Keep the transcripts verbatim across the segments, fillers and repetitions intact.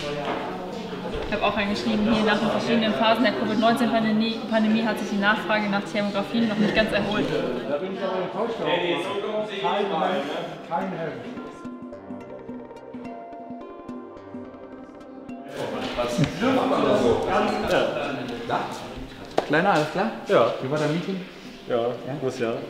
Ich habe auch eingeschrieben, hier nach den verschiedenen Phasen der Covid neunzehn Pandemie hat sich die Nachfrage nach Thermografien noch nicht ganz erholt. Da bin ich aber enttäuscht. Kein Helm, kein Helm. Ja. Kleiner, alles klar? Ja. Wie war dein Meeting? Ja, ja? Muss ja.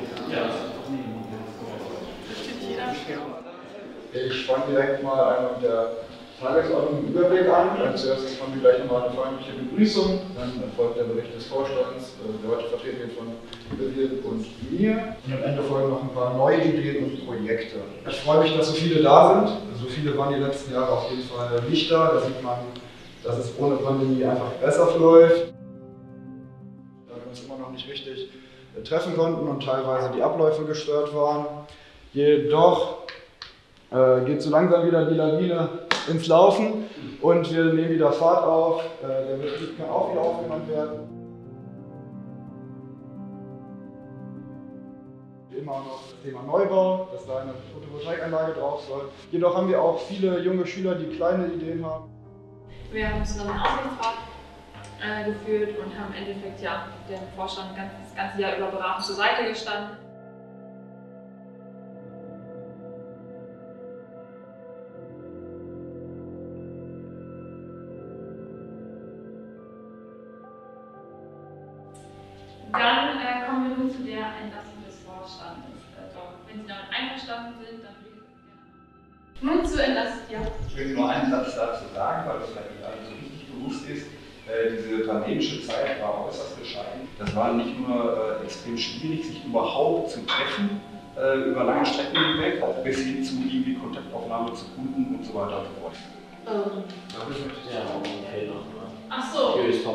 Ich fange direkt mal einmal mit der Tagesordnung im Überblick an. Zuerst haben wir gleich nochmal eine freundliche Begrüßung, dann folgt der Bericht des Vorstands, der heute vertreten wird von Vivian und mir. Und am Ende folgen noch ein paar neue Ideen und Projekte. Ich freue mich, dass so viele da sind. So viele waren die letzten Jahre auf jeden Fall nicht da. Da sieht man, dass es ohne Pandemie einfach besser läuft. Da wir uns immer noch nicht richtig treffen konnten und teilweise die Abläufe gestört waren. Jedoch äh, geht so langsam wieder die Lawine ins Laufen und wir nehmen wieder Fahrt auf. Äh, der Betrieb kann auch wieder aufgenommen werden. Immer noch das Thema Neubau, dass da eine Photovoltaikanlage drauf soll. Jedoch haben wir auch viele junge Schüler, die kleine Ideen haben. Wir haben zusammen einen Aussichtsrat äh, geführt und haben im Endeffekt ja dem Vorstand ganz, das ganze Jahr über beratend zur Seite gestanden. Dann äh, kommen wir nun zu der Entlassung des Vorstandes. Also, wenn Sie damit einverstanden sind, dann würde ich gerne. Nun zu Entlassung, ja. Ich will nur einen Satz dazu sagen, weil das vielleicht nicht allen so richtig bewusst ist. Äh, diese pandemische Zeit war äußerst bescheiden. Das war nicht nur äh, extrem schwierig, sich überhaupt zu treffen, äh, über lange Strecken hinweg, bis hin zu irgendwie Kontaktaufnahme zu Kunden und so weiter und so fort. Ähm. Ja, okay, noch. Ach so.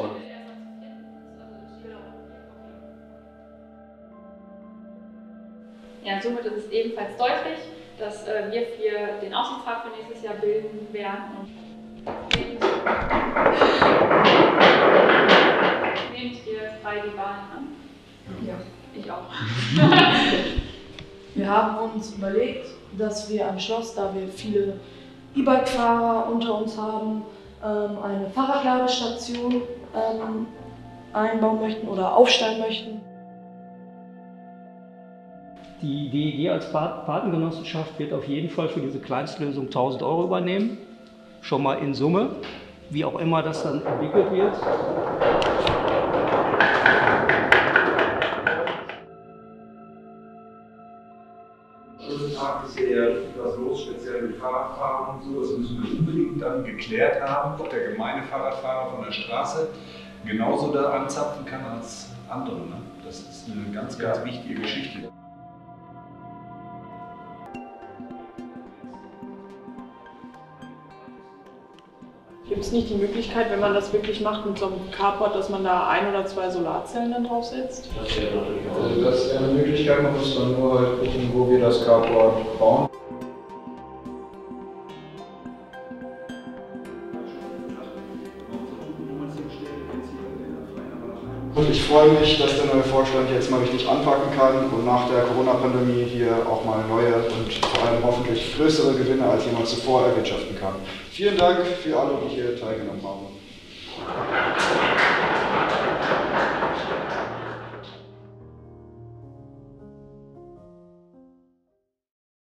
Ja, somit ist es ebenfalls deutlich, dass äh, wir für den Aussichtsrat für nächstes Jahr bilden werden und nehmt ihr frei die Wahlen an? Ja. Ich auch. Wir haben uns überlegt, dass wir am Schloss, da wir viele E-Bike-Fahrer unter uns haben, ähm, eine Fahrradladestation ähm, einbauen möchten oder aufstellen möchten. Die D E G als Patengenossenschaft wird auf jeden Fall für diese Kleinstlösung tausend Euro übernehmen, schon mal in Summe, wie auch immer das dann entwickelt wird. Diesen Tag ist ja etwas los, speziell mit Fahrradfahrern und so. Das müssen wir unbedingt dann geklärt haben, ob der gemeine Fahrradfahrer von der Straße genauso da anzapfen kann als andere. Ne? Das ist eine ganz, ganz wichtige Geschichte. Gibt es nicht die Möglichkeit, wenn man das wirklich macht mit so einem Carport, dass man da ein oder zwei Solarzellen dann draufsetzt? Das wäre natürlich auch. Also das wäre eine Möglichkeit, man muss dann nur halt gucken, wo wir das Carport bauen. Und ich freue mich, dass der neue Vorstand jetzt mal richtig anpacken kann und nach der Corona-Pandemie hier auch mal neue und vor allem hoffentlich größere Gewinne als jemand zuvor erwirtschaften kann. Vielen Dank für alle, die hier teilgenommen haben.